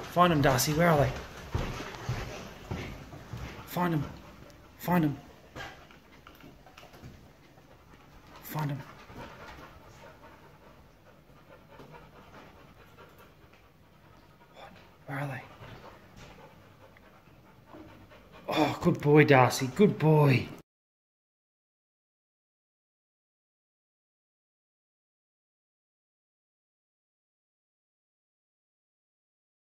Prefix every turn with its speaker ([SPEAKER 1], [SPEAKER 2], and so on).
[SPEAKER 1] Find them, Darcy. Where are they? Find them. Find them. Find them. What? Where are they? Oh, good boy, Darcy. Good boy.